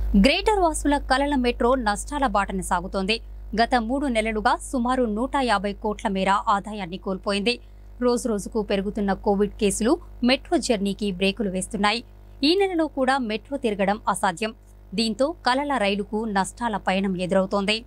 Greater వాసుల కలల metro నష్టాల బాటన సాగుతోంది. గత 3 నెలలుగా సుమారు 150 కోట్ల మేర ఆదాయాన్ని కోల్పోయింది. రోజురోజుకు పెరుగుతున్న కోవిడ్ కేసులు మెట్రో జర్నీకి బ్రేకులు వేస్తున్నాయి. ఈ నెలలో కూడా మెట్రో తిరగడం అసాధ్యం. దీంతో కలల రైలుకు నష్టాల పయనం ఎదురవుతోంది.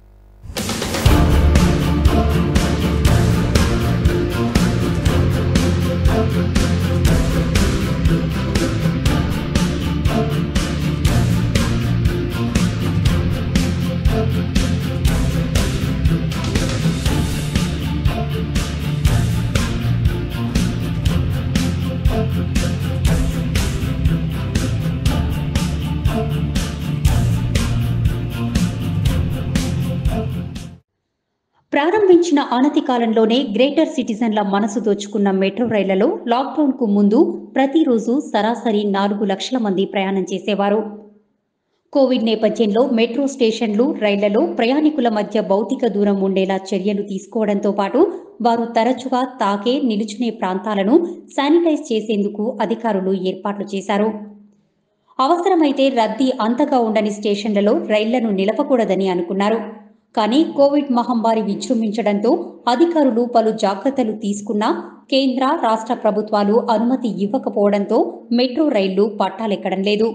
ప్రారంభించిన అనతి కాలంలోనే గ్రేటర్ సిటిజన్ల మనసు దోచుకున్న మెట్రో రైళ్లలో లాక్డౌన్కు ముందు ప్రతిరోజు సరాసరి 4 లక్షల మంది ప్రయాణం చేసేవారు. కోవిడ్ నేపథ్యంలో మెట్రో స్టేషన్లు, రైళ్లలో ప్రయాణికుల మధ్య భౌతిక దూరం ఉండేలా చర్యలు తీసుకోవడంతో పాటు వారు తరచుగా తాకే, నిలుచునే ప్రాంతాలను శానిటైజ్ చేసేందుకు అధికారులు ఏర్పాట్లు చేశారు. అవసరమైతే రద్దీ అంతగా ఉండని స్టేషన్లలో రైళ్లను నిలపకూడదని అనుకున్నారు. కానీ కోవిడ్ మహమ్మారి విజృంభించడంతో అధికారులు పలు జాగ్రత్తలు తీసుకున్నా కేంద్ర, రాష్ట్ర ప్రభుత్వాలు అనుమతి ఇవ్వకపోవడంతో మెట్రో రైళ్లు పట్టాలెక్కడం లేదు.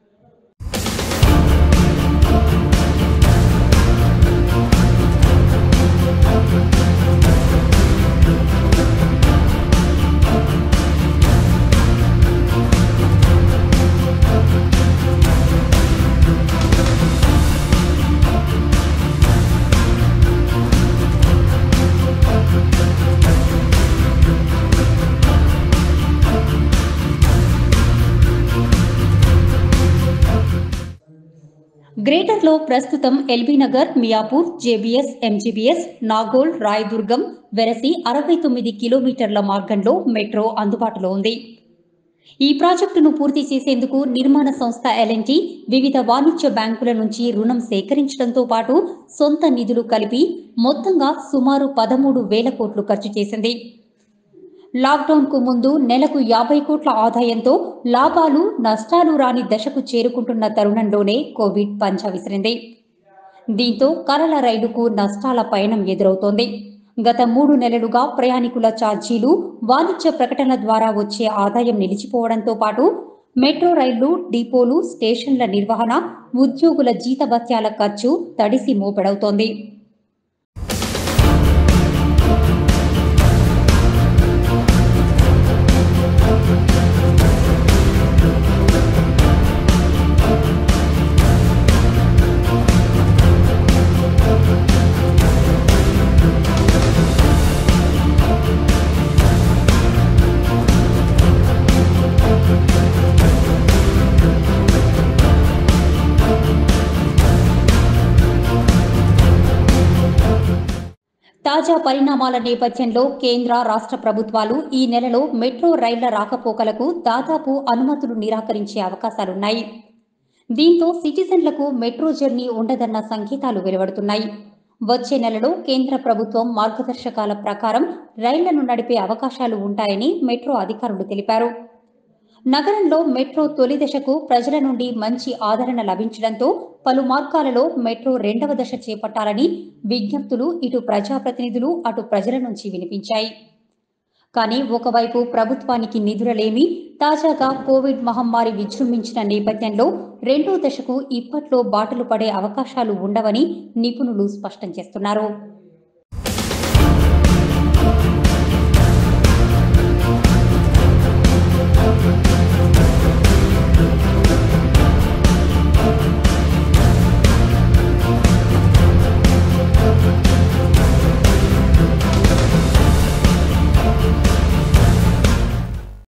గ్రేటర్లో ప్రస్తుతం ఎల్బీనగర్, మియాపూర్, జేబీఎస్, ఎంజీబీఎస్, నాగోల్, రాయదుర్గం, వెరసి 69 కిలోమీటర్ల మార్గంలో మెట్రో అందుబాటులో ఉంది. ఈ ప్రాజెక్టును పూర్తి చేసేందుకు నిర్మాణ సంస్థ ఎల్ఎన్టీ వివిధ వాణిజ్య బ్యాంకుల నుంచి రుణం సేకరించడంతో పాటు సొంత నిధులు కలిపి మొత్తంగా సుమారు 13,000 కోట్లు ఖర్చు చేసింది. లాక్డౌన్కు ముందు నెలకు 50 కోట్ల ఆదాయంతో లాభాలు, నష్టాలు రాని దశకు చేరుకుంటున్న తరుణంలోనే కోవిడ్ పంజా విసిరింది. దీంతో కలల రైలుకు నష్టాల పయనం ఎదురవుతోంది. గత 3 నెలలుగా ప్రయాణికుల ఛార్జీలు, వాణిజ్య ప్రకటనల ద్వారా వచ్చే ఆదాయం నిలిచిపోవడంతో పాటు మెట్రో రైళ్లు, డిపోలు, స్టేషన్ల నిర్వహణ, ఉద్యోగుల జీతభత్యాల ఖర్చు తడిసి మోపెడవుతోంది. తాజా పరిణామాల నేపథ్యంలో కేంద్ర, రాష్ట్ర ప్రభుత్వాలు ఈ నెలలో మెట్రో రైళ్ల రాకపోకలకు దాదాపు అనుమతులు నిరాకరించే అవకాశాలున్నాయి. దీంతో సిటిజన్లకు మెట్రో జర్నీ ఉండదన్న సంకేతాలు వెలువడుతున్నాయి. వచ్చే నెలలో కేంద్ర ప్రభుత్వం మార్గదర్శకాల ప్రకారం రైళ్లను నడిపే అవకాశాలు ఉంటాయని మెట్రో అధికారులు తెలిపారు. నగరంలో మెట్రో తొలి దశకు ప్రజల నుండి మంచి ఆదరణ లభించడంతో పలు మార్గాలలో మెట్రో 2వ దశ చేపట్టాలని విజ్ఞప్తులు ఇటు ప్రజాప్రతినిధులు, అటు ప్రజల నుంచి వినిపించాయి. కానీ ఒకవైపు ప్రభుత్వానికి నిధులలేమి, తాజాగా కోవిడ్ మహమ్మారి విజృంభించిన నేపథ్యంలో 2వ దశకు ఇప్పట్లో బాటలు పడే అవకాశాలు ఉండవని నిపుణులు స్పష్టం చేస్తున్నారు.